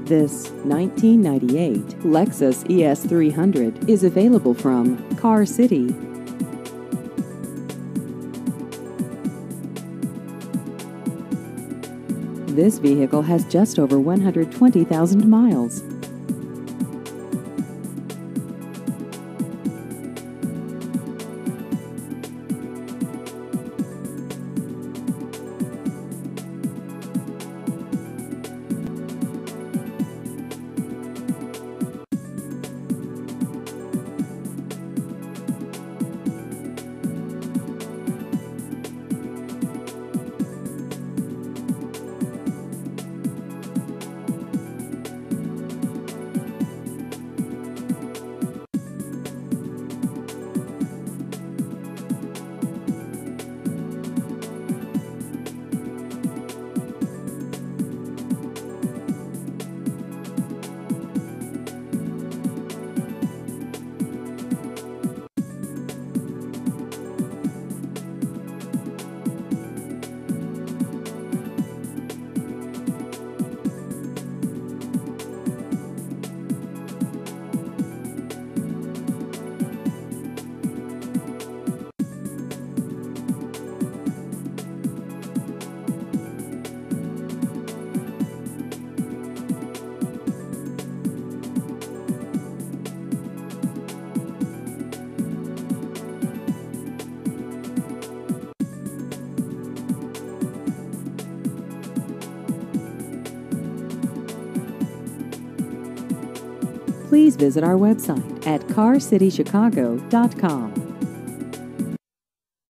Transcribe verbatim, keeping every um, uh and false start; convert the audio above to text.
This nineteen ninety-eight Lexus E S three hundred is available from Car City. This vehicle has just over one hundred twenty thousand miles. Please visit our website at car city chicago dot com.